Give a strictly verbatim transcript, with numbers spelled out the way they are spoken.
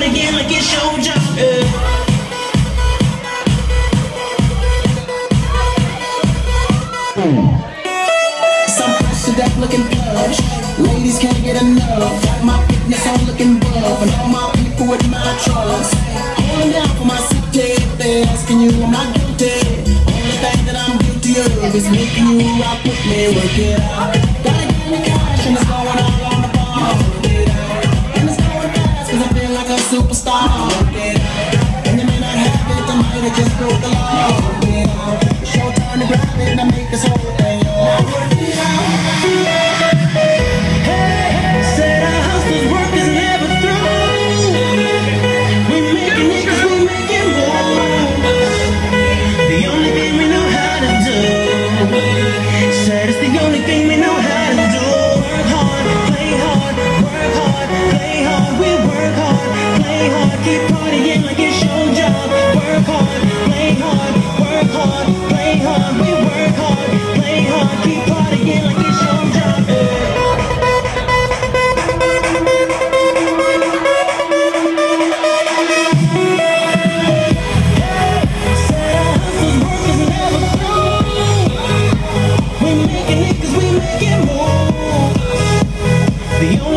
again like it's your job. Yeah. Some busted up looking plush, ladies can't get enough. Got my fitness on looking buff, and all my people with my trust. Holding down for my city, if they asking you, I'm not guilty. Only thing that I'm guilty of is making you rock with me, work it out. Gotta get me cash, and it's going all on the bar, work it out. And it's going fast, cause I feel like a superstar, work it out. And you may not have it, I might have just broke the law, work it out. It's your turn to grab it, and I make this whole thing yours. Work it out. Keep partying like it's your job. Work hard, play hard, work hard, play hard. We work hard, play hard, keep partying like it's your job. Said our hustle's work is never through. We making it cause we making moves. The only